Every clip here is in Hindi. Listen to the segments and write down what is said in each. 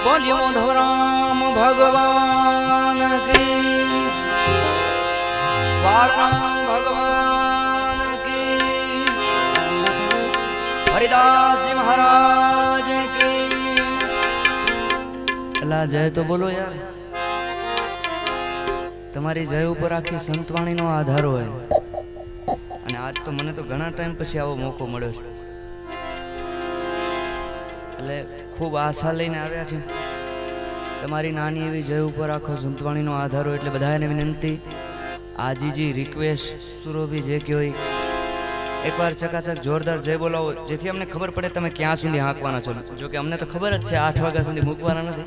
बोलियो राम भगवान की, बालराम भगवान की, हरिदास जी महाराज की। अल्लाह जय तो बोलो यार। तमारी जय ऊपर आखी संतवाणी नो आधार होय। अने आज तो मने तो घणा टाइम पछी आवो मौको मळ्यो छे, એટલે खूब आशा लईने આવ્યા છે। તમારી નાની એવી જય ઉપર આખો સંતવાણીનો આધાર હોય એટલે બધાને વિનંતી, આજીજી રિક્વેસ્ટ સુરોભી જે કે હોય એકવાર ચકાચક જોરદાર જય બોલાવો, જેથી અમને ખબર પડે તમે ક્યાં સુધી હાંકવાના છો। જો કે અમને તો ખબર જ છે 8 વાગ્યા સુધી મૂકવાના નથી,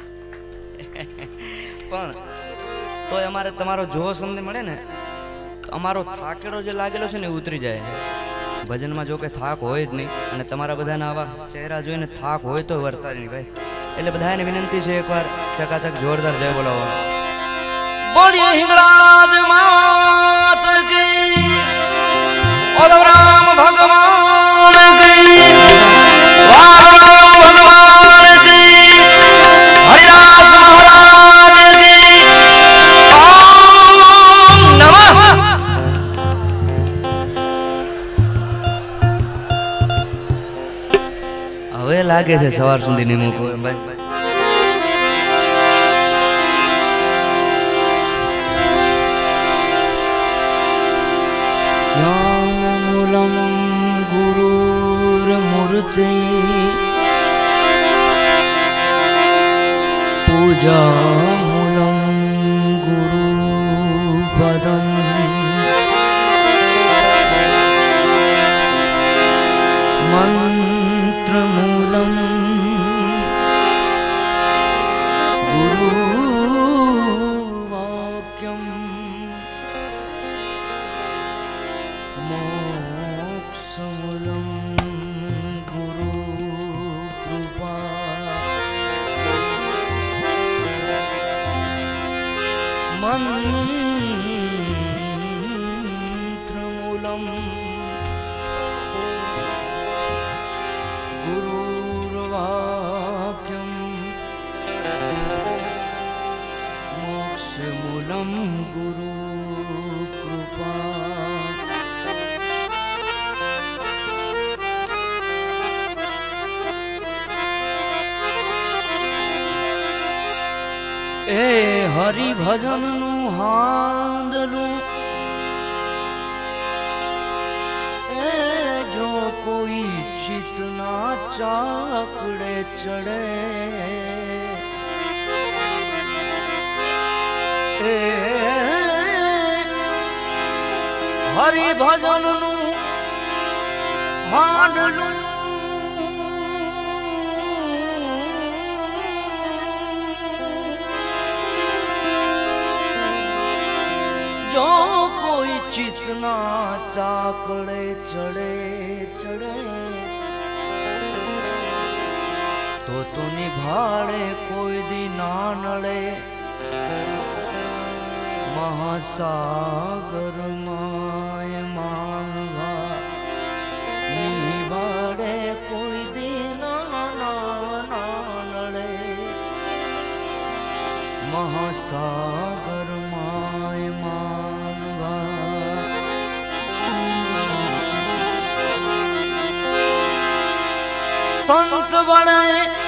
પણ તોય અમારે તમારો જોશ અમને મળે ને તો અમારો થાકેડો જે લાગેલો છે ને ઉતરી જાય। भजन में जो के थाक होय ज नहीं, अने तमारा बधाना आवा चेहरा जोईने थाक होय तो वर्ता नहीं भाई। એટલે બધાને વિનંતી છે એકવાર ચકાચક જોરદાર જય બોલાવો। બોલીએ હિંગળાજ માત કી, ઓલવરામ ભગવાન કી, વાલરામ ભગવાન કી, હરિદાસ મહારાજ કી। ઓમ નમઃ। હવે લાગે છે સવાર સુધી નહીં મૂકવું ભાઈ। ધ્યાન મૂલમ ગુરુર્મૂર્તિ, પૂજા મૂલમ ગુરુપદમ, मंत्रमूलम गुरुवाक्यम, मोक्षमूलम गुरुकृपा, मंत्रमूलम गुरुर्वाक्यम, मोक्षमूलम गुरुकृपा। ए हरि भजन नु हांदलू, जो कोई चितना चाकड़े चढ़े, हरि भजन नु हांडलू, जो कोई चितना चाकड़े चढ़े चढ़े, तो निभाड़े कोई दी ना नड़े, महासागर माय मानवा निभाड़े कोई दी ना नड़े, महासागर माय मानवा। संत बने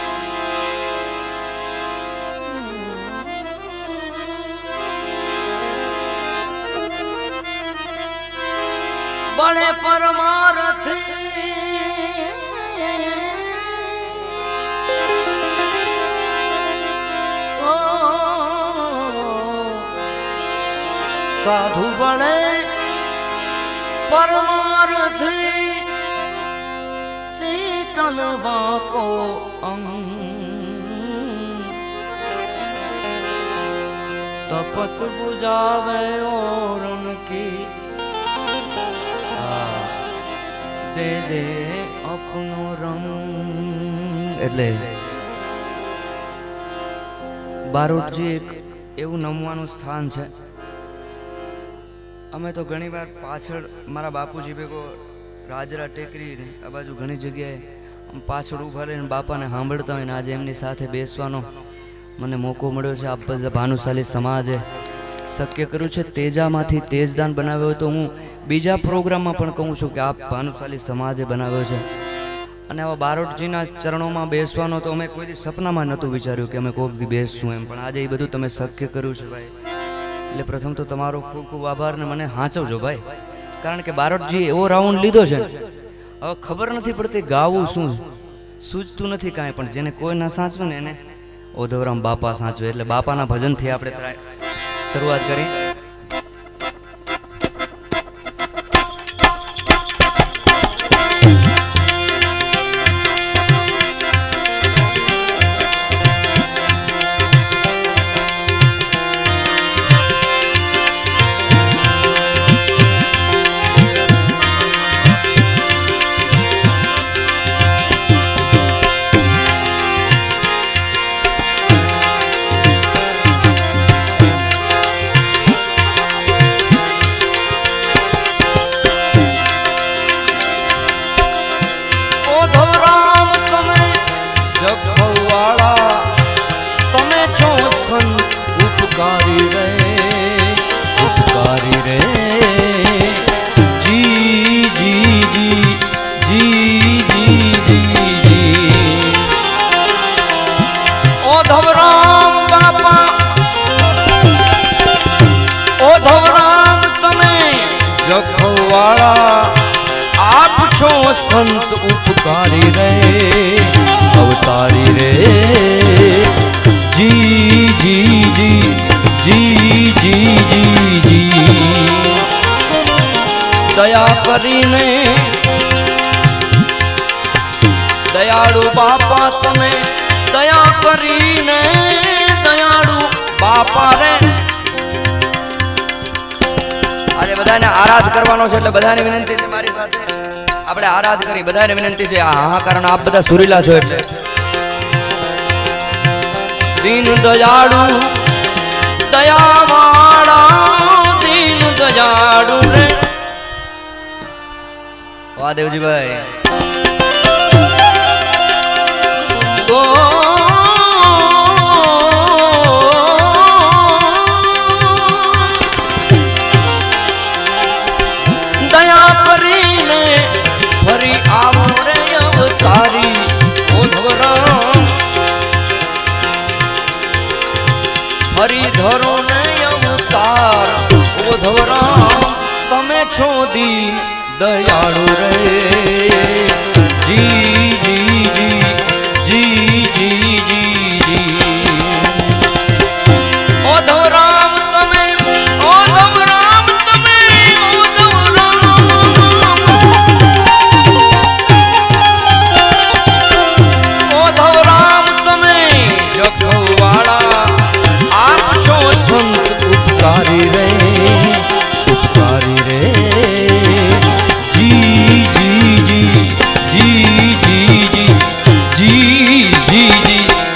बड़े परमार्थ, साधु बड़े परमार्थ, शीतल वाको अंग, तपत बुझावे और उनकी, दे दे अपनो रंग। એટલે બારોટજી એક એવું નમવાનું સ્થાન છે। અમે તો ઘણીવાર પાછળ મારા બાપુજી ભેગો રાજરા ટેકરી આ બાજુ ઘણી જગ્યાએ પાછળ ઉભા રહીને બાપાને સાંભળતા હોય ને આજે એમની સાથે બેસવાનો મને મોકો મળ્યો છે. આપ બધા ભાનુશાલી સમાજે શક્ય કર્યું છે. તેજામાંથી તેજદાન બનાવ્યો તો હું બીજા પ્રોગ્રામમાં પણ કહું છું કે આપ ભાનુશાલી સમાજે બનાવ્યો છે. અને આવા બારોટજીના ચરણોમાં બેસવાનો તો અમે કોઈ દી સપનામાં નહોતું વિચાર્યું કે અમે કોઈક દી બેસશું એમ, પણ આજે એ બધું તમે શક્ય કર્યું છે ભાઈ. એટલે પ્રથમ તો તમારો ખૂબ ખૂબ આભાર ને મને હાંચવજો ભાઈ, કારણ કે બારોટજી એવો રાઉન્ડ લીધો છે હવે ખબર નથી પડતી ગાવું શું, સૂચતું નથી કાંઈ. પણ જેને કોઈ ના સાચવે ને એને ઓધવરામ બાપા સાચવે. એટલે બાપાના ભજનથી આપણે શરૂઆત કરી. आप छो संत उपकारी रे अवतारी रे जी जी जी जी जी जी जी दया करीने दयाळु बापा तमे दया करीने दयाळु बापा रे આજે બધાને આરાધ કરવાનો છે એટલે બધાને વિનંતી છે મારી સાથે આપણે આરાધ કરી. બધાને વિનંતી છે હા, કારણ આપ બધા સુરીલા છો એટલે. દીન દયાળુ દયાવાળા દીન દયાળુ રે વાહ દેવજીભાઈ. हरिधरो ने अवतार ओधवराम तमे छो दीन दयाळु रे जी जी जी जी जी जी जी ओधवराम तमे ओधवराम तमे ओधवराम तमे जखवाड़ा संत उपकारी रे जी जी जी जी जी जी जी जी जी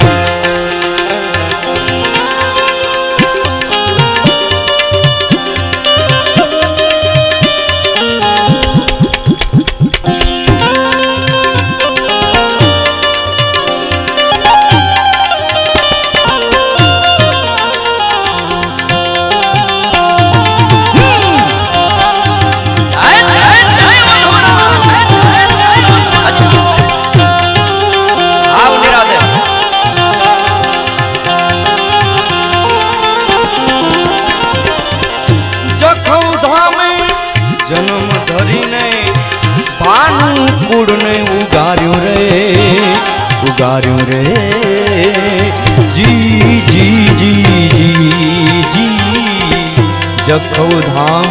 जन्म धरीने भानु कुड़ने उगार्यो रे जी जी जी जी जी जखौ धाम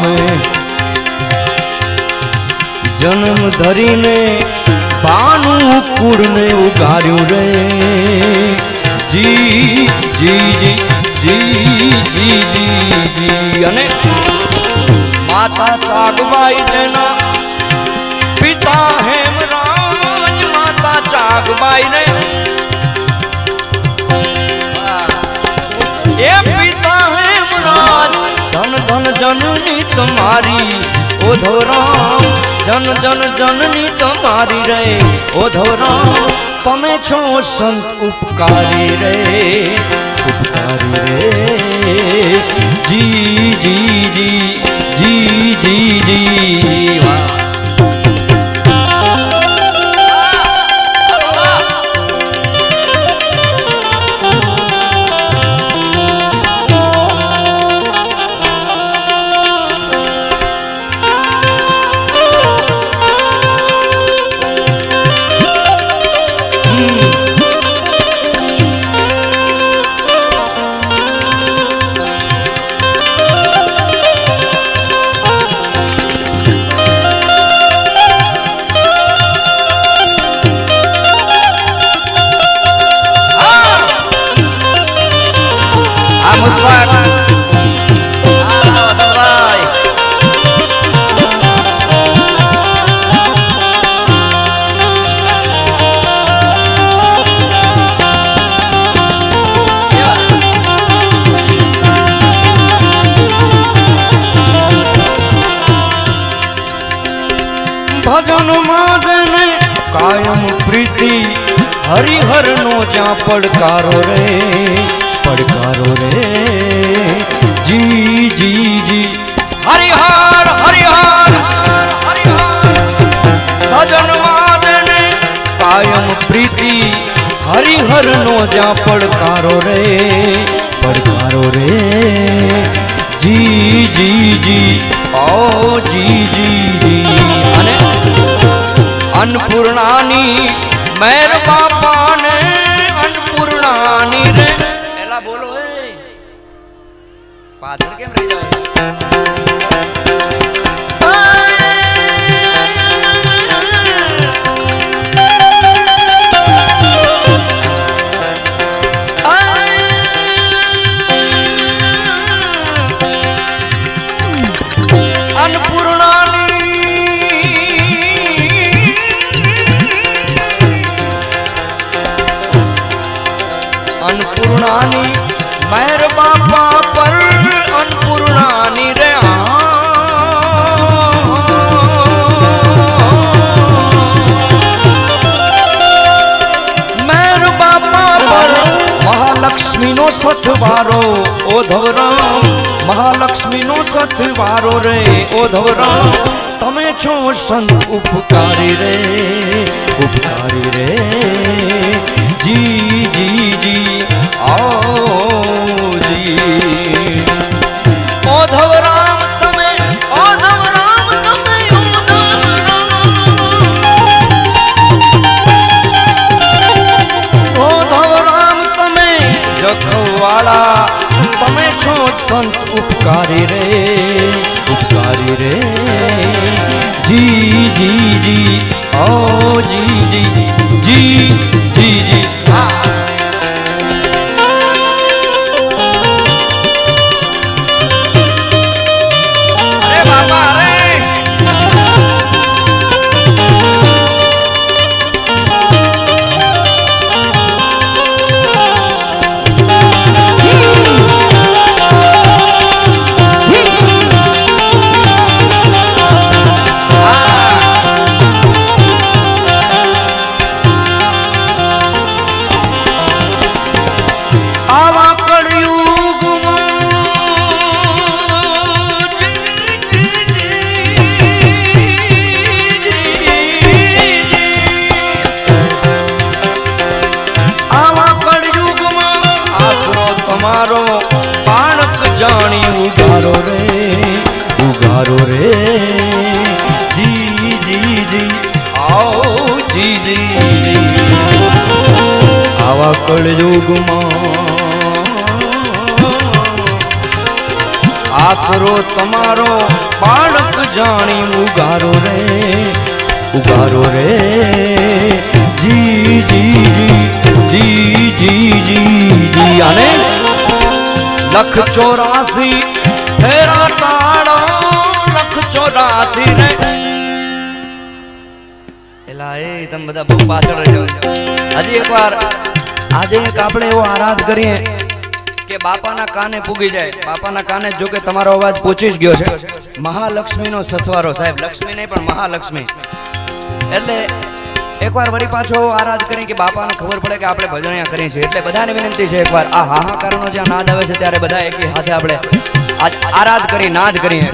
जन्म धरीने भानु कुड़ने उगार्यो रे जी जी जी जी जी जी जी अने माता चागबाई देना पिता हेमराज माता चागबाई ने ए पिता हेमराज धन धन जननी तुम्हारी ओधवराम जन जन जननी तमारी रे ओ धवराम तमे छो संत उपकारी रे उपकारी रे जी जी जी जी जी जी वाह भजन मादन कायम प्रीति हरिहर नो जा पड़कारो रे जी जी जी हरिहर हरिहर हरिहर भजन मादन कायम प्रीति हरिहर नो जा पड़कारो रे जी जी जी ओ जी जी जी अन्नपूर्णानी मेर बापा ने अन्नपूर्णानी रे एला बोलो ए पाछड़ केम रही जाओ अन्नपूर्णानी मेर बापा पर अन्नपूर्णानी रे मेर बापा पर महालक्ष्मी नो सथवारो ओ धवराम महालक्ष्मी नो सथवारो रे ओ धवराम तमे छो संत उपकारी रे जी जी जी आओ जी ओ धवराम तमे ओ धवराम तमे ओ धवराम तमे जखवाला तमे छो संत उपकारी रे जी जी जी ओ जी जी जी जी जी अरे बाबा अरे उगारो रे जी जी जी आओ जी जी जी आवा कलयुग आसरो तमारो बालक जानी उगारो रे जी जी जी जी जी जी आने लख 84 फेरा ताड़ो लख 84 रे एला ए तम बदा बहू पाछळ रही जाओ हजी एक बार आज एक आपणे एवो आराध करिए કે બાપાના કાને પૂગી જાય બાપાના કાને જો કે તમારો અવાજ પહોંચી જ ગયો છે મહાલક્ષ્મીનો સથવારો સાહેબ લક્ષ્મી નહીં પણ મહાલક્ષ્મી એટલે એકવાર વળી પાછો આરાધ કરી કે બાપાને ખબર પડે કે આપણે ભજન અહીંયા કરીએ છીએ એટલે બધાને વિનંતી છે એકવાર આ હાહાકારનો જે નાદ આવે છે ત્યારે બધા એકી હાથે આપણે આરાધ કરી નાદ કરીએ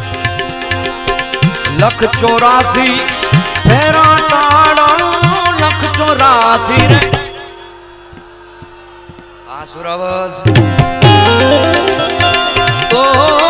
લખ 84 ફેરા તાળો લખ 84 રે આ સુરવત ઓ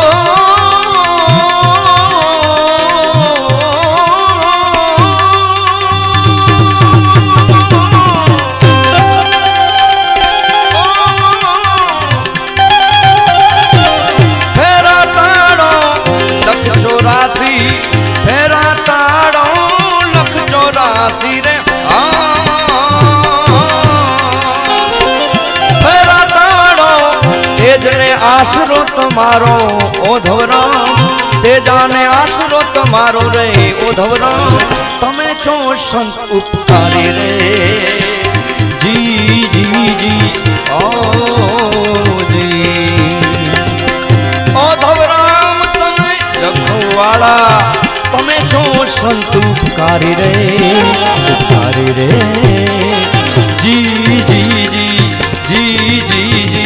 आशरो तुम्हारो ओधवराम तेजाने आशरो तुम्हारो रे ओधवराम तमे छो संत उपकारी रे जी जी जी ओ जी ओधवराम तमे जगवाला तमे छो संत उपकारी रे जी जी जी जी जी जी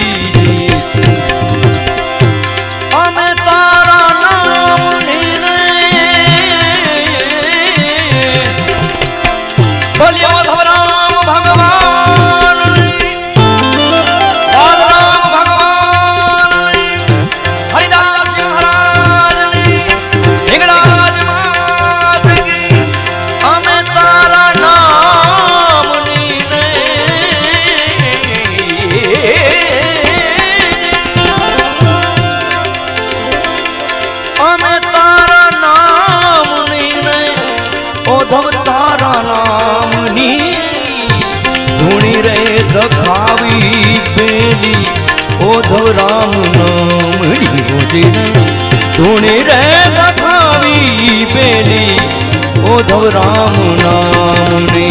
ओधव राम नाम नी धूणी रे दखावी बेली ओधव राम नाम नी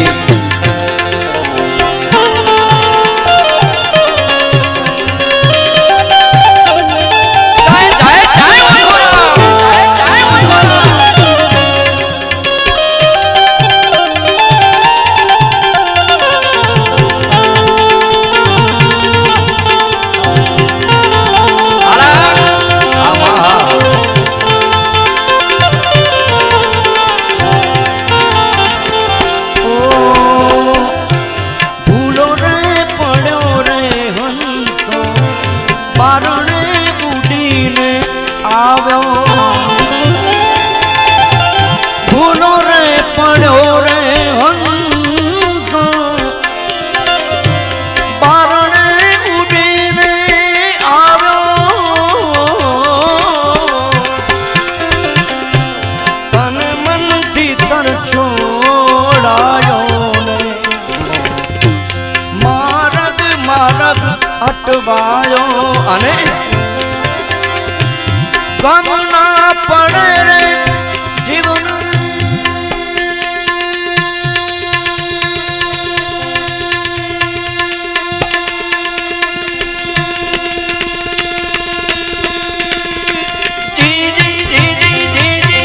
अटवायो अने गम ना पड़े रे जीवन जी जी जी जी जी जी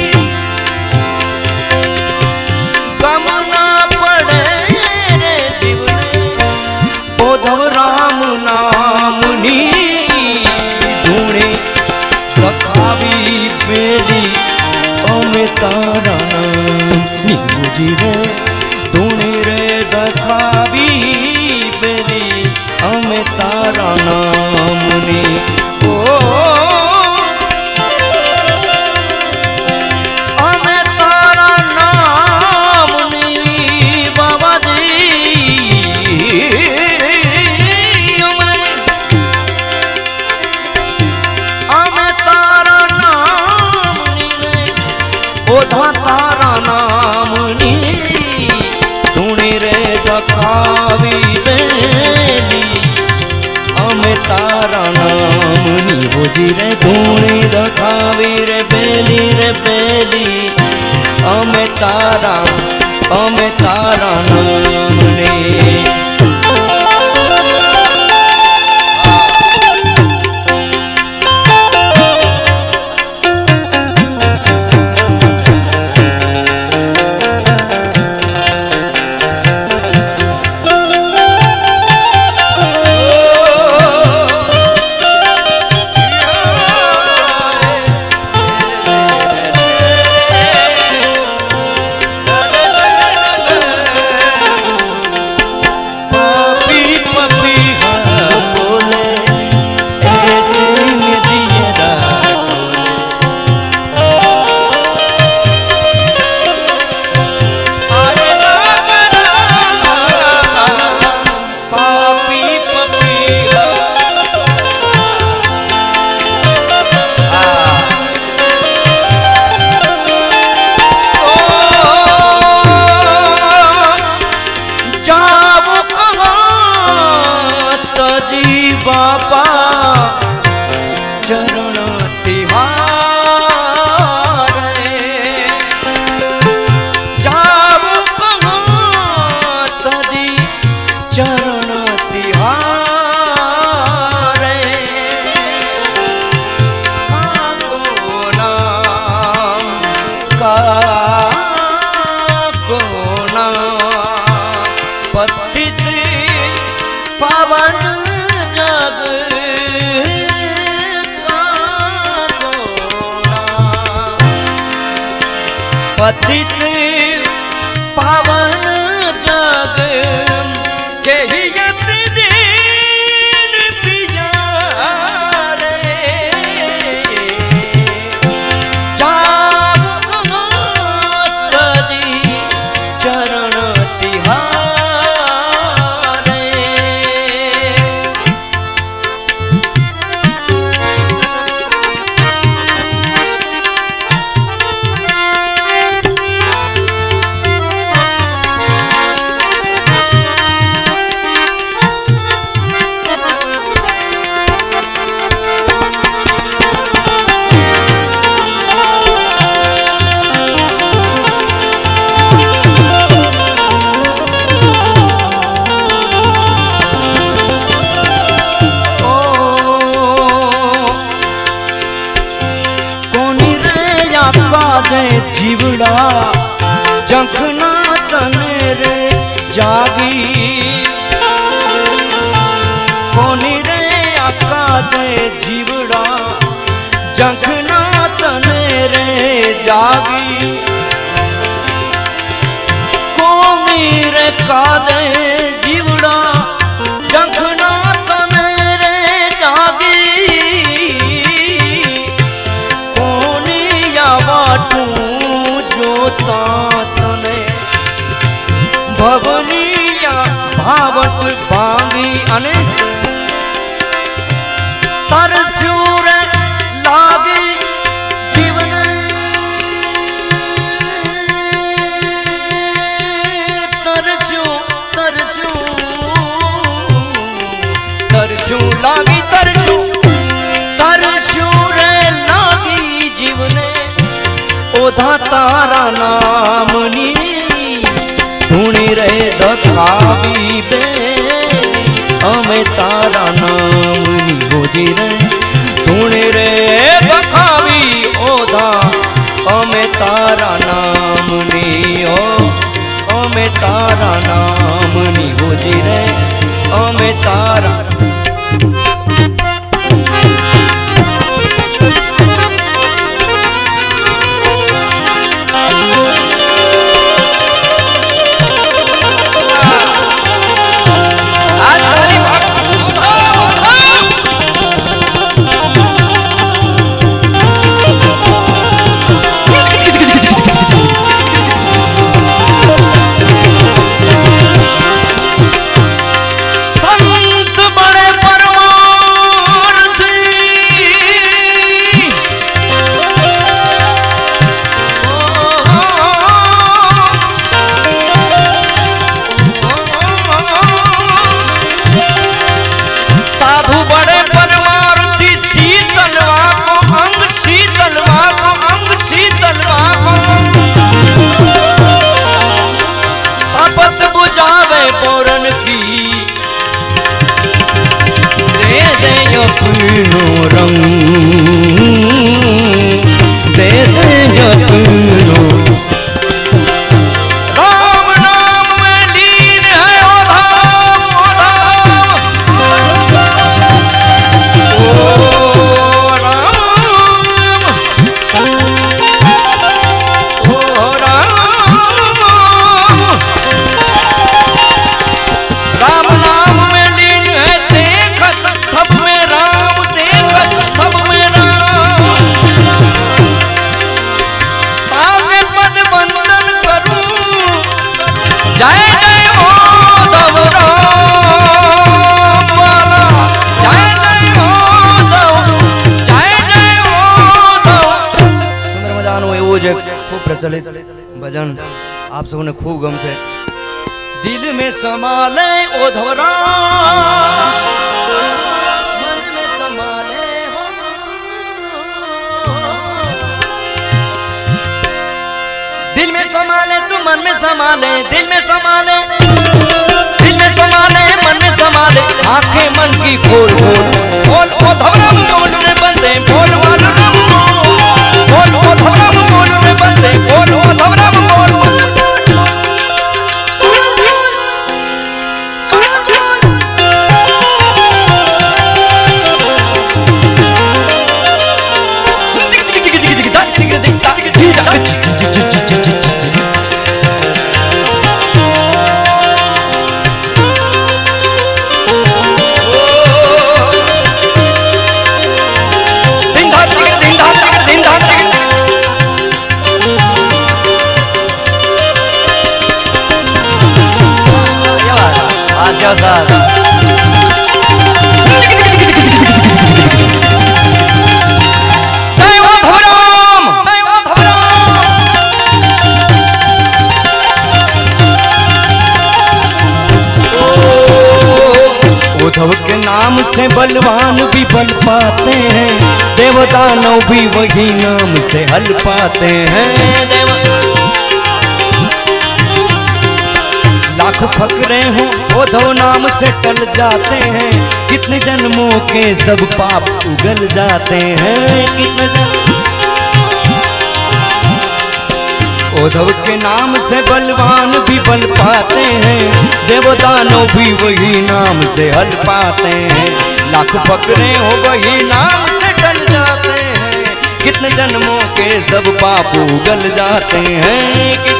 गम ना पड़े रे जीवन ओधव राम नाम नी धूणे दखावी बेली अमे तारा नाम नी रे धूणे रे दखावी बेली अमे तारा नाम नी ओ अमे तारा नाम नी बाबा जी तारा नाम नी धूणी रे दखावी बेली अमे तारा नाम नी बोजी रे धूणी दखावी रे बेली अमे तारा नाम नी पतित पावन जग का घोड़ा, पतित पावन जग के हियत दीन पियारे, जाऊं तजी चरण तिहारे। जीवड़ा जखना तने रे जागी, कोनी रे आका दे जीवड़ा जखना तने रे जागी, कोनी रे का दे जीवड़ा जखना तने रे जागी, कोनी यावाटू जोता तने भवनिया भावट भांगी अने तरस्यूर लागी जीवन तरस्यू तरस्यू तरस्यू लागी तरस्यू तरस्यूर लागी जीवने ओधा तारा नामनी धूणी रे दखावी बे, अमे तारा नामनी होजी रे धूणी रे दखावी ओधा, अमे तारा नामनी ओ अमे तारा नामनी होजी रे अमे तारा। अपनो रंग दे दे अपनो, राम नाम में लीन है ओ धाम, ओ धाम ओ राम, ओ राम, राम नाम में लीन है देखत सब में राम, देखत सब में राम, आगे पद बंदन करूं जय जय हो तब राम वाला, जय जय हो तब, जय जय हो तब। सुंदर मजानो एवो जे खूब प्रचलित भजन आप सबने खूब गमसे, दिल में समाले ओ धवरा, मन में समाले हो, दिल में समाले तू मन में समाले, दिल में समाले, दिल में समाले मन में समाले, आंखें मन की खोल खोल बोल ओ धवरा बोल में बंदे बोल वाला बोल ओ धवरा बोल में बंदे बोल ओ धवरा बोल। क्या साथ। जय उद्धव राम, जय उद्धव राम। उद्धव के नाम से बलवान भी बल पाते हैं, देवदानव भी वही नाम से हल पाते हैं। लाख फकरे हो उद्धव नाम से टल जाते हैं, कितने जन्मों के सब पाप उगल जाते हैं। उद्धव के नाम से बलवान भी बल पाते हैं, देवदानव भी वही नाम से हल पाते हैं। लाख फकरे हो वही नाम से टल जाते हैं, कितने जन्मों के सब पाप उगल जाते हैं।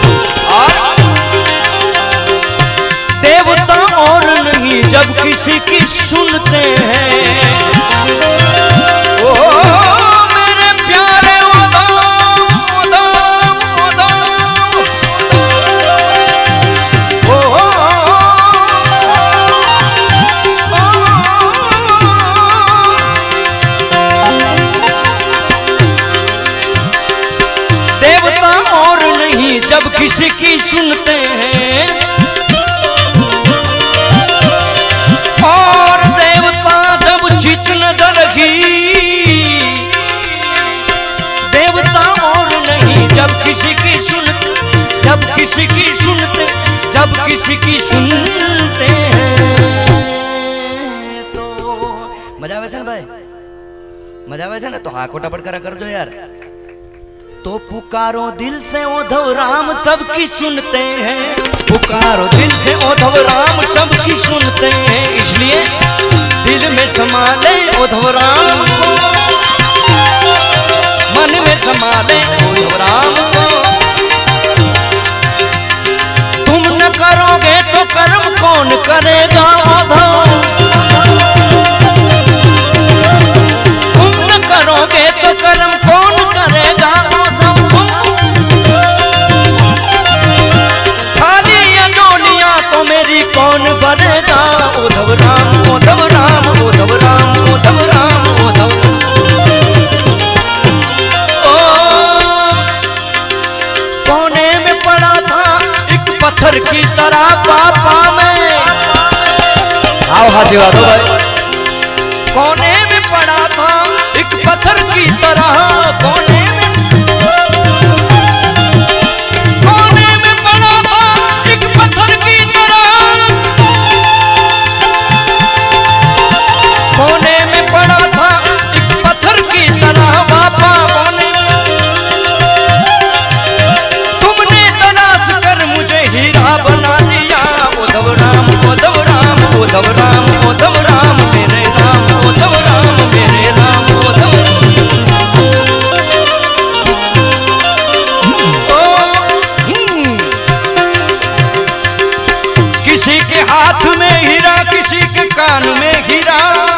देवता और नहीं जब किसी की सुनते हैं, ओ मेरे प्यारे उद्धव, उद्धव, उद्धव, ओ देवता और नहीं जब किसी की सुनते हैं, और देवता जब चित न दरगी, देवता और नहीं जब किसी की सुनते, जब किसी की सुनते, जब किसी की सुनते हैं। तो मजा आवे ना भाई, मजा आवे ना, तो हाकोटा पड़कर कर दो यार। तो पुकारो दिल से उद्धव राम सबकी सुनते हैं, पुकारो दिल से उद्धव राम सबकी सुनते हैं। इसलिए दिल में समा ले उद्धव राम को, मन में समा ले उद्धव राम को। तुम न करोगे तो कर्म कौन करेगा उद्धव, तुम न करोगे तो कर्म कौन करेगा उद्धव। मेरी कौन बनेगा उद्धव राम, उद्धव राम, उद्धव राम, उद्धव राम, उद्धव। ओ कोने में पड़ा था एक पत्थर की तरह पापा में, आओ हाथी वालों भाई। कोने में पड़ा था एक पत्थर की तरह, कोने उद्धव राम, उद्धव राम मेरे राम, उद्धव राम मेरे राम, उद्धव। किसी के हाथ में हीरा, किसी के कान में हीरा,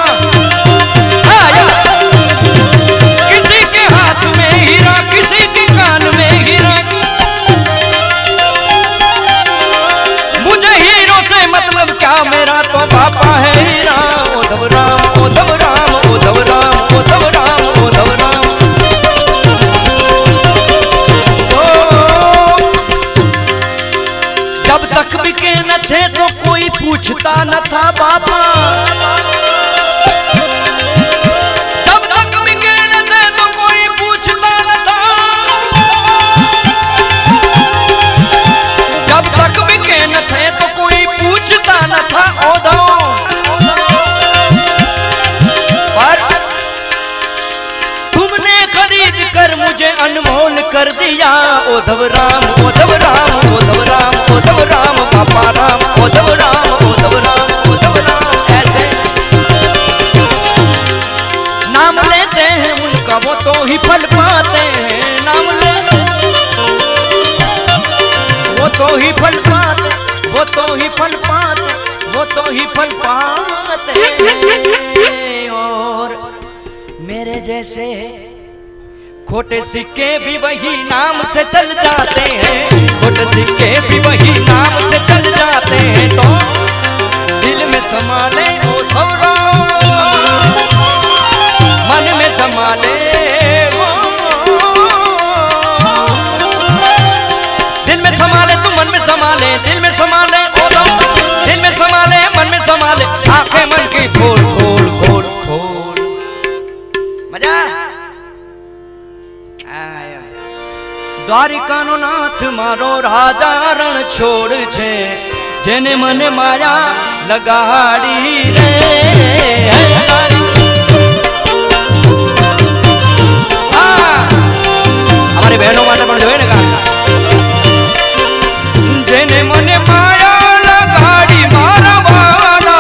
किसी के हाथ में हीरा, किसी के कान में हीरा। मुझे हीरो से मतलब क्या, मेरा तो पापा है हीरा। उद्धव राम, उद्धव राम, उद्धव राम, उद्धव राम, उद्धव राम। जब तक बिके न थे तो कोई पूछता न था बाबा, जब तक बिके न थे तो कोई पूछता न था, जब तक बिके न थे तो कोई पूछता न था उद्धव। पर तुमने खरीद कर मुझे अनमोल कर दिया उद्धव राम, उद्धव राम, उद्धव राम, उद्धव राम, पापा राम, उद्धव राम, उद्धव राम, उद्धव राम। ऐसे नाम लेते हैं उनका वो तो ही फल पाते हैं, नाम ले वो तो ही फल पाते, वो तो ही फल पाते, वो तो ही फल पाते हैं। और मेरे जैसे खोटे सिक्के भी वही नाम से चल जाते हैं, खोटे सिक्के भी वही नाम से चल जाते हैं। तो संभाले दिल में संभाले मन में संभाले आंखें मन की खोल खोल खोल खोल मजा आया द्वारिकानो नाथ मारो राजा रण छोड़ छे जेने मने माया लगाड़ी रे हमारी बहनों माटे पण जोए ने का जेने मने माया लगाड़ी मारा वाला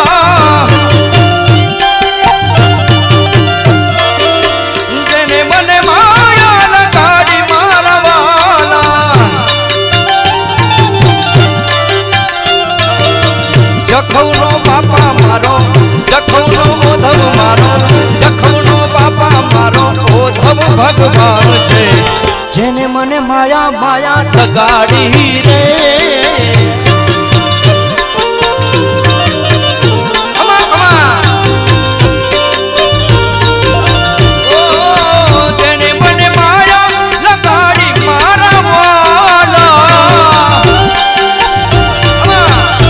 जेने मने माया लगाड़ी मारा वाला जखौनो बापा मारो जखौनो ओधव मारो जखौनो बापा मारो ओधव भगवान छे जेने मने माया माया लगाड़ी रे अमा अमा ओ जेने मने माया लगाड़ी मारा वाला अमा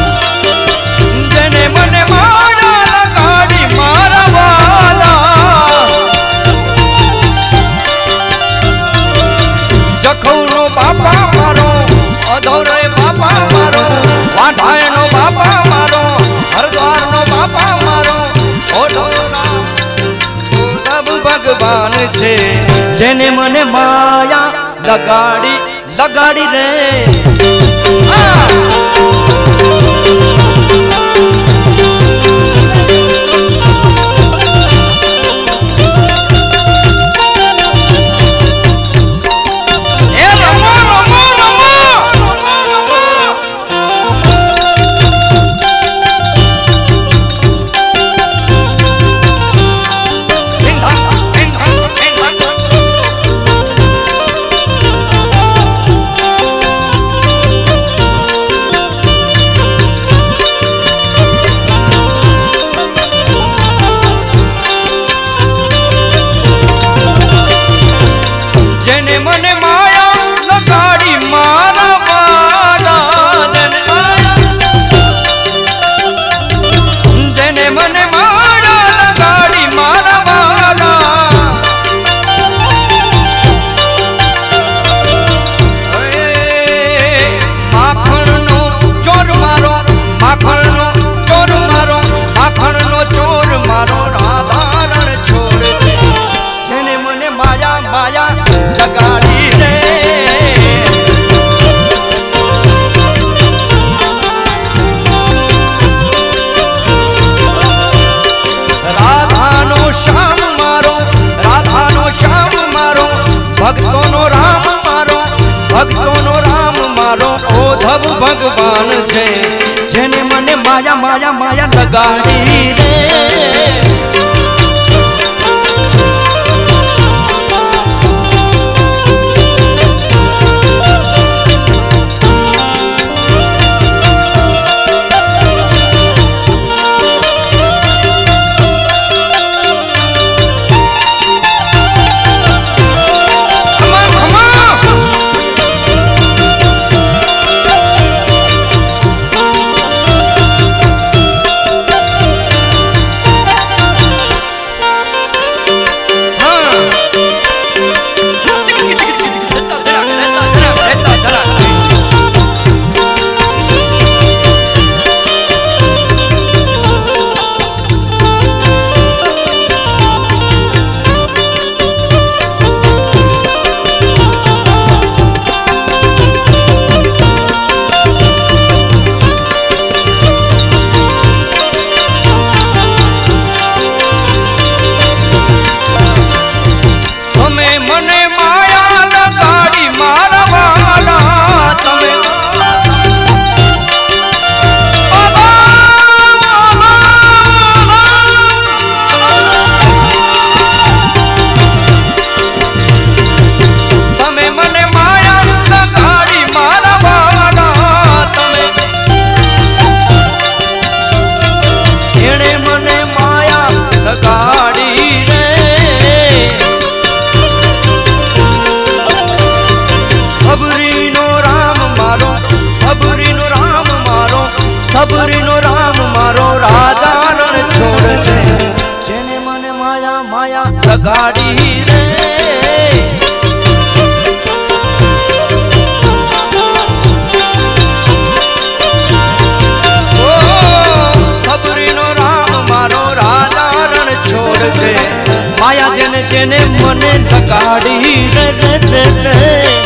जेने मने माया लगाड़ी मारा वाला जखौनो बापा मारो अधौरे बापा मारो वाढायनो बापा मारो हरद्वारनो बापा मारो ओधव भगवान छे जेने मने माया लगाड़ी लगाड़ी रे ओधव भगवान छे जेने मने माया माया माया लगाड़ी रे જેને મને લગાડી રે રે રે રે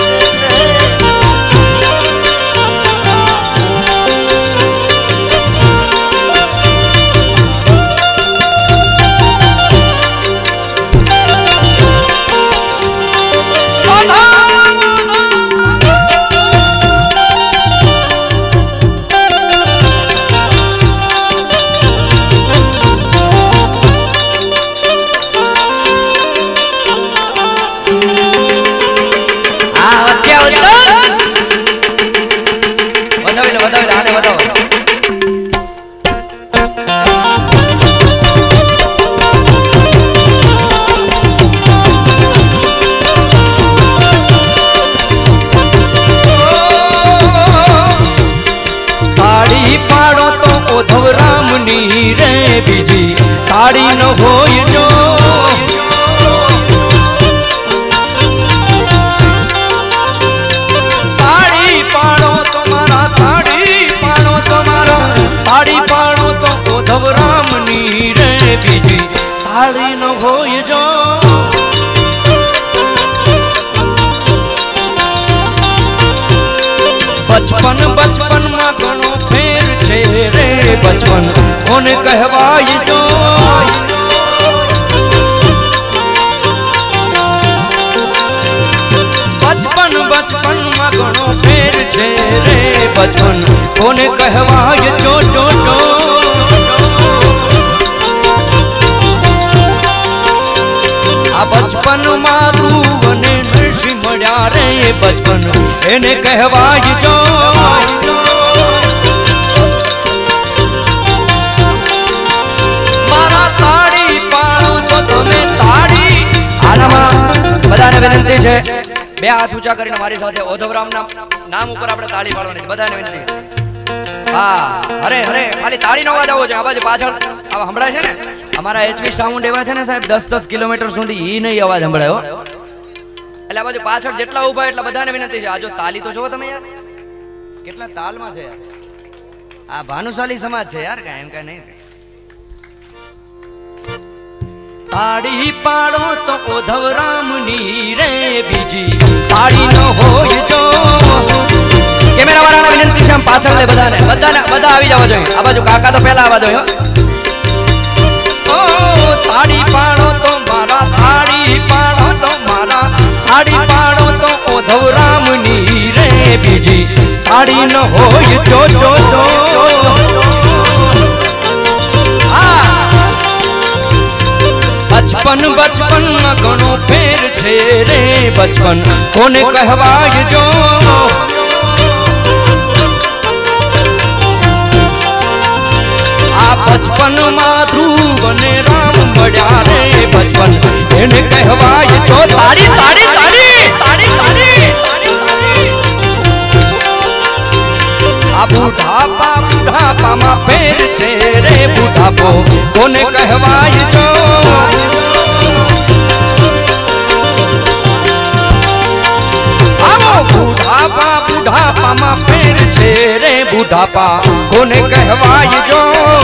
તાળી ન હોય જો તાળી પાડો તમારા તાળી પાડો તમારા તાળી પાડો તો ઉદ્ધવ રામની રે બીજી તાળી ન હોય જો બચપન બચપનમાં ઘણો ફેર છે રે બચપન કોને કહેવાય જો બચપન બચપનમાં ઘણો ફેર છે રે બચપન કોને કહેવાય જો જો જો આ બચપનમાં ધ્રુવ અને નરસિંહ મળ્યા રે બચપન એને કહેવાય જો બધાને વિનંતી છે બે હાથ ઊંચા કરીને મારી સાથે ઉદ્ધવરામ નામ ઉપર આપણે તાળી પાડવાની છે બધાને વિનંતી હા અરે અરે ખાલી તાળી નો અવાજ આવો છે આ બાજુ પાછળ આવા સંભળાય છે ને અમારા એચવી સાઉન્ડ એવા છે ને સાહેબ 10-10 કિલોમીટર સુધી ઈ નહીં અવાજ સંભળાયો એટલે આ બાજુ પાછળ જેટલા ઊભા એટલા બધાને વિનંતી છે આ જો તાળી તો જોવો તમે યાર કેટલા તાલમાં છે યાર આ ભાનુશાલી સમાજ છે યાર કાંઈ એમ કાંઈ નહીં તાળી પાડો તો ઉદ્ધવ રામની રે બીજી તાળી ન હોય જો કેમેરા વાળાને વિનંતી છે આમ પાછળ લે બધાને બધા આવી જવા જોઈએ આ બાજુ કાકા તો પહેલા આવવા જોઈએ ઓ તાળી પાડો તો મારા તાળી પાડો તો મારા તાળી પાડો તો ઉદ્ધવ રામની રે બીજી તાળી ન હોય જો જો જો બચપન બચપનમાં ઘણો ફેર છે રે બચપન કોને કહેવાય જો આ બચપનમાં ધ્રુવ અને રામ મળ્યા રે બચપન એને કહેવાય જો તાળી તાળી તાળી તાળી તાળી આ બુઢાપામાં ફેર છે રે બુઢાપો કોને કહેવાય જો બુઢાપામાં ફેર છે રે બુઢાપા કોને કહેવાય જો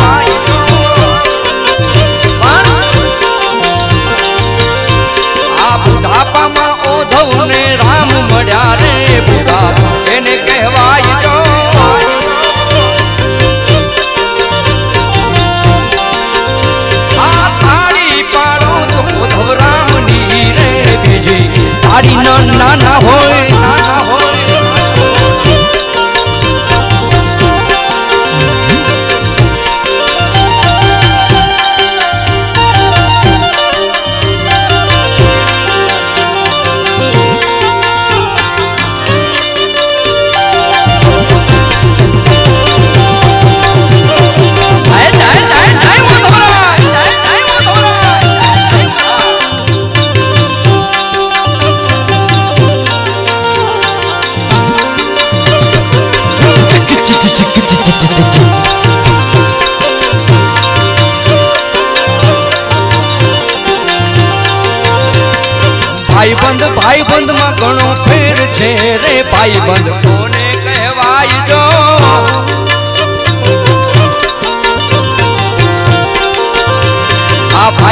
આ બુઢાપામાં ઉદ્ધવ ને રામ મળ્યા રે બુઢાપા એને કહેવાય જો આ તાળી પાડો તો ઉદ્ધવ રામની રે બીજી તાળી નાના હોય નાના હોય ભાઈબંધ માં ઘણો ફેર છે રે ભાઈબંધ કોને કહેવાય જો આ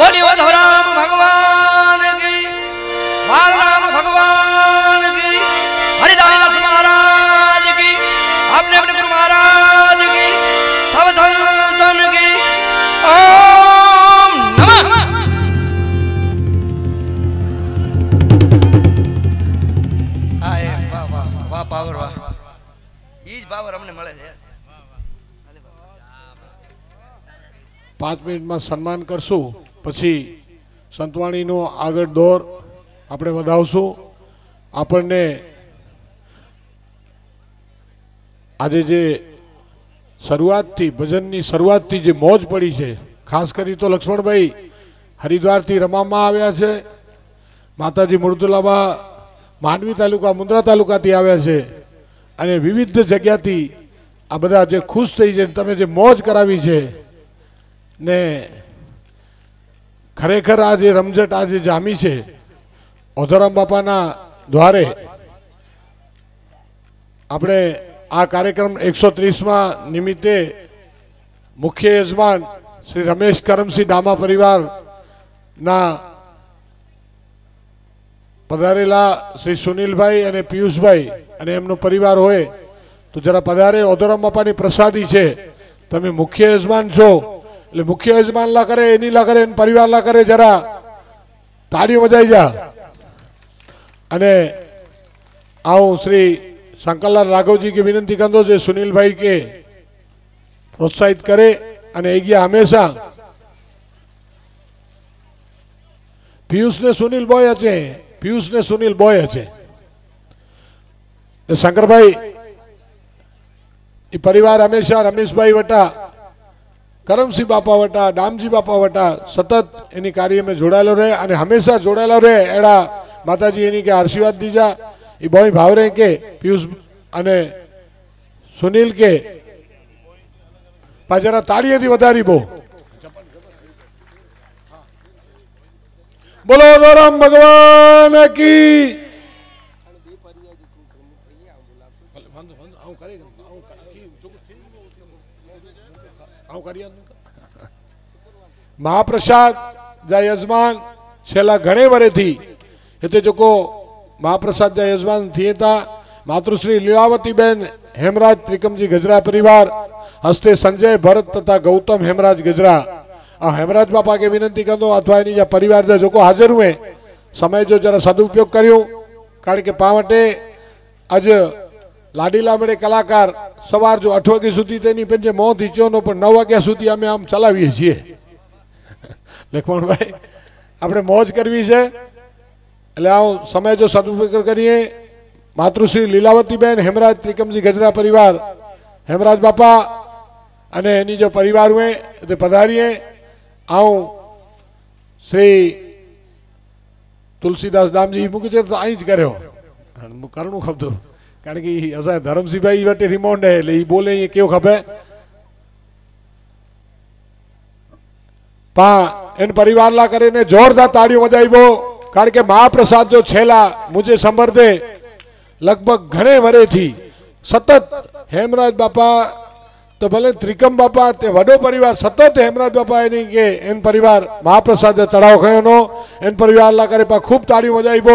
बोलिए उद्धवराम भगवान की, बालराम भगवान की, हरिदास महाराज की, अपने अपने गुरु महाराज की, सब संतन की। ओम नमः। वाह वाह वाह पावर वाह, ईज पावर हमने મળે છે। 5 મિનિટમાં સન્માન કરશું, પછી સંતવાણીનો આગળ દોર આપણે વધાવશું। આપણને આજે જે શરૂઆતથી ભજનની શરૂઆતથી જે મોજ પડી છે, ખાસ કરી તો લક્ષ્મણભાઈ હરિદ્વારથી રમામાં આવ્યા છે, માતાજી મૂળતુલાબા માંડવી તાલુકા મુન્દ્રા તાલુકાથી આવ્યા છે, અને વિવિધ જગ્યાથી આ બધા જે ખુશ થઈ છે, તમે જે મોજ કરાવી છે ને ખરેખર આ જે રમઝટ આજે જામી છે ઓધોરામ બાપાના દ્વારે। આપણે આ કાર્યક્રમ 130માં નિમિત્તે મુખ્ય યજમાન શ્રી રમેશ કરમસિંહ ડામા પરિવારના પધારેલા શ્રી સુનિલભાઈ અને પિયુષભાઈ અને એમનો પરિવાર હોય તો જરા પધારે। ઓધોરામ બાપાની પ્રસાદી છે, તમે મુખ્ય યજમાન છો એટલે મુખ્ય યજમાન લા કરે, એની લા કરે, એન પરિવાર લા કરે, જરા તાળીઓ બજાઈ જા। અને આવું શ્રી शंकरलाल राघव जी की विनती कंदो जे सुनील भाई के प्रोत्साहित करे अने एगिया हमेशा पीयूष ने सुनील बॉय अचे, पीयूष ने सुनील बॉय अचे। शंकर भाई परिवार हमेशा रमेश भाई वटा, करमसिंह बापा वटा, डामजी बापा वटा सतत एनी कार्य में जोड़ाયેલો रहे अने हमेशा जोड़ाયેલો रहे। एड़ा माताजी एनी के आशीर्वाद दीजा। ये बॉय भाव रहे के पीयूष अने सुनील के पाजरा ताड़िये थी वधारी बो। बोलो उद्धवराम भगवान की। महाप्रसाद जा यजमान छेला घणे वरे थी हिते जोको महाप्रसाद जा यजमान थिए था मातृश्री लीलावती बेन हेमराज त्रिकमजी गजरा परिवार हस्ते संजय भरत तथा गौतम हेमराज गजरा। हेमराज बापा के विनती कंदो अथवा एनी जा परिवार जा जोको हाजर हुए समय जो जरा सदुपयोग कर्यो, कारण के पावटे आज लाडीला बड़े कलाकार सवार जो 8 वागे सुधी तेनी पंजे मों थी चोनो पण 9 वाग्या सुधी अमे आम चलावीए छीए। लक्ष्मण भाई आपणे मौज करवी छे એટલે આવો સમય જો સદુપયોગ કરીએ। માતૃશ્રી લીલાવતીબેન હેમરાજ ત્રિકમજી ગજરા પરિવાર હેમરાજ બાપા અને એની જો પરિવાર હોય તે પધારીએ। આવું શ્રી તુલસીદાસ દામજી મૂકી છે તો અહીં જ કર્યો કરવું ખપતું, કારણ કે અસાં ધરમસિંહભાઈ વટે રિમોન્ડ હે એટલે એ બોલે એ કેવું ખપે પા એન પરિવાર લા કરીને જોરદાર તાળીઓ વજાવ્યો। कारण के महाप्रसाद जो छेला मुझे संभरते लगभग घणे वरे थी सतत हेमराज बापा तो भले त्रिकम बापा ते वडो परिवार सतत हेमराज बापा एनी के एन परिवार महाप्रसाद चढ़ाव खयोनो एन परिवार ला करे पा खूब ताळीओ वजाइबो।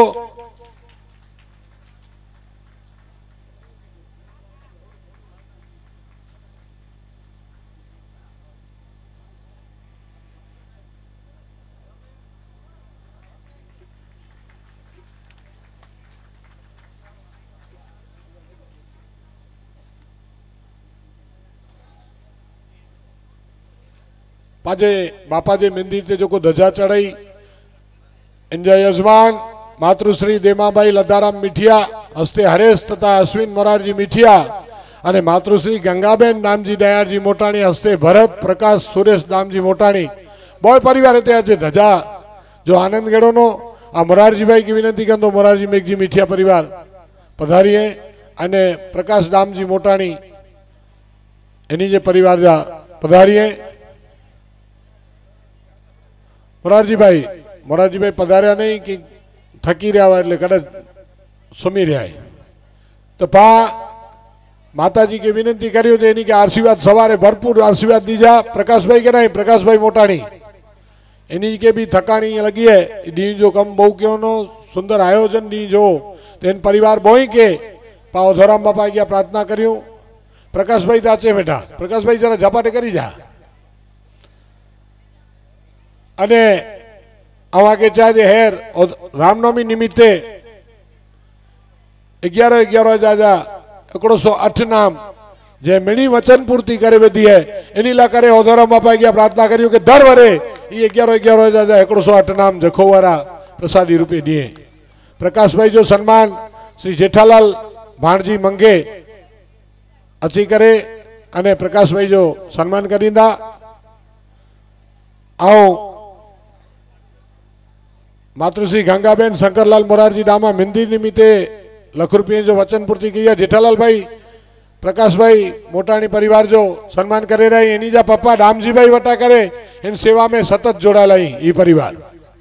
पाजे बापा जे मंदिर से जो को ध्वजा चढ़ाई इंजा यजमान मातृश्री देमाबाई लदाराम मिठिया हस्ते हरेश तथा अश्विन मोरारजी मिठिया अने मातृश्री गंगाबेन नामजी दयारजी मोटाणी हस्ते भरत प्रकाश सुरेश नामजी मोटाणी बॉय परिवार थे आज ध्वजा जो आनंदगढ़ो नो आ मोरारजी भाई की विनती करतो मोरारजी मेघजी मिठिया परिवार पधारीए अने प्रकाश नामजी मोटाणी एनी जे परिवार जा पधारीए। मोरारजी भाई पधार्या नहीं कि थकी रहा हुआ એટલે કદાચ સુમી રહ્યા तो पा माताजी की विनती करी एनी के आशीर्वाद सवारे भरपूर आशीर्वाद दीजा। प्रकाश भाई के नहीं प्रकाश भाई मोटाणी इन्हीं के भी थकाणी ईअं लगी है डी जो कम बहु क्यों नो सुंदर आयोजन डी जो तो इन परिवार बोई के पाओ धोराम बापा की प्रार्थना करियो। प्रकाश भाई तो अचे बेटा, प्रकाश भाई जरा झपाटे करी जा अने अवा के चाहे हेर रामनवमी निमित्ते 11/11/2008 नाम जे मिणी वचन पूर्ति करे वेदी है इन ला करे ओधोराम बापा की प्रार्थना करियो कि दर वरे ये 11/11/108 नाम जखो वारा प्रसादी रूपे दिए। प्रकाश भाई जो सम्मान श्री जेठालाल भाणजी मंगे अची करे अने प्रकाश भाई जो सम्मान करींदा। आओ मातृश्री गंगाबेन शंकरलाल मोरारजी डामा मिंदी निमित्ते ₹1 जो वचन पूर्ति की है। जेठालाल भाई प्रकाश भाई मोटाणी परिवार जो सम्मान करे रही एनी जा पप्पा दामजी भाई वटा करे इन सेवा में सतत जोड़ा लाई ये परिवार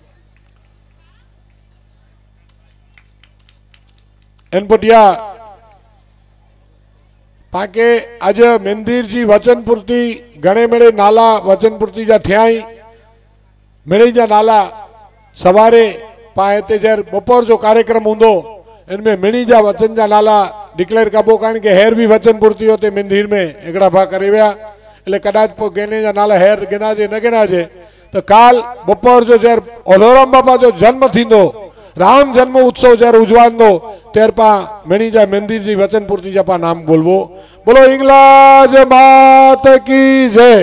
इन पुटिया पाके आज मंदिर जी वचन पूर्ति घणे मेड़े नाला वचन पूर्ति जा थियाई मेड़े जा नाला सवारे पाए जर बपोर जो कार्यक्रम होंदो इनमें मिणी जा वचन जा नाला डिक्लेयर कबो कारण के हेर भी वचन पूर्ति होते मंदिर में एकड़ा भा करे विया એટલે કદાચ પો ગેને जा नाला हेर गिनाजे न गिनाजे तो काल बपोर जो जर ओधोराम बापा जो जन्म थींदो राम जन्म उत्सव जर उजवांदो तेर पा मिणी जा मंदिर जी वचन पूर्ति जा पा नाम बोलवो। बोलो इंगलाज मात की जय।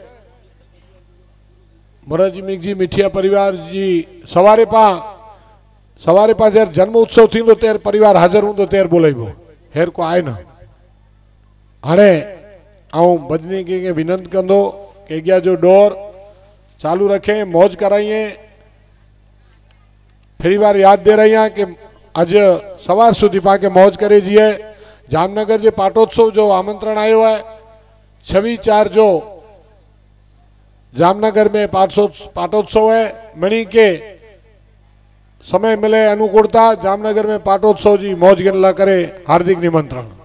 मोरारजी मिगजी मिठिया परिवार जी सवारे पा जर जन्म उत्सव थींदो तेर परिवार हाजर होंदो तेर बोलाइबो हेर को आए ना हाणे आऊं भजनी के विनंती कंदो कि अॻियां जो डोर चालू रखें मौज कराइए। फिर बार याद दे रही हैं कि आज सवार सुधी पाके मौज करे जीए। जामनगर जे पाटोत्सव जो आमंत्रण आयो है 26/4 जो जामनगर में पाटोत्सव है। मणि के समय मिले अनुकूलता जामनगर में पाटोत्सव जी मौज गिनला करे हार्दिक निमंत्रण।